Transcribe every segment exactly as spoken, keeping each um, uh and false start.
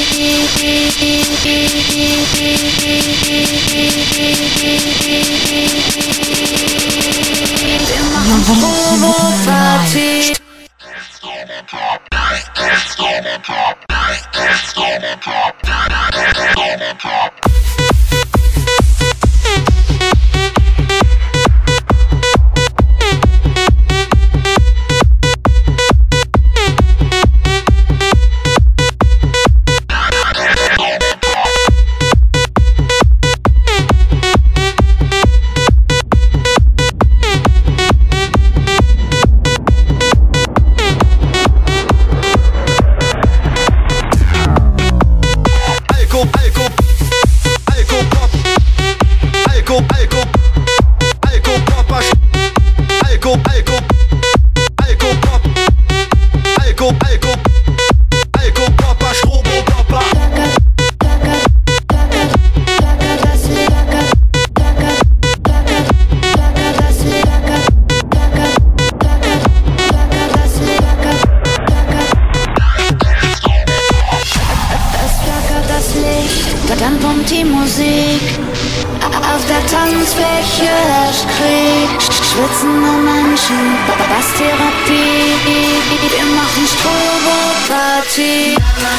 Wir machen Provo-Party. Dann pumpt die Musik, auf der Tanzfläche herrscht Krieg, schwitzende Menschen, Basstherapie, wir machen Strobo-Party.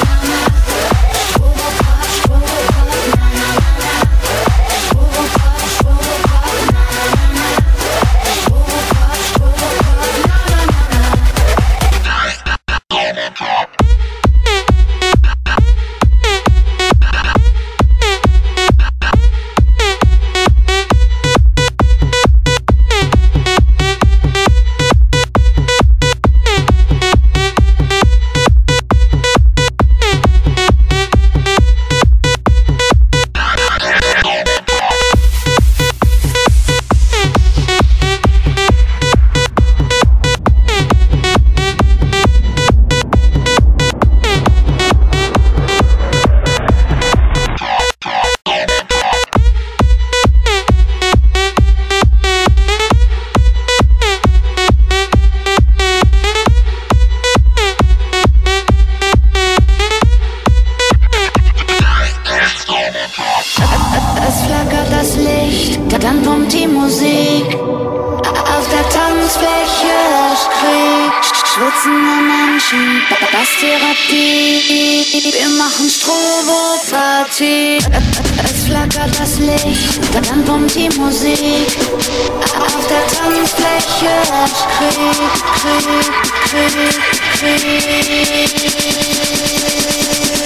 Es flackert das Licht, dann pumpt die Musik. Auf der Tanzfläche herrscht Krieg, schwitzende Menschen, Basstherapie, wir machen Strobo-Party. Es flackert das Licht, dann pumpt die Musik. Auf der Tanzfläche herrscht Krieg, Krieg, Krieg, Krieg.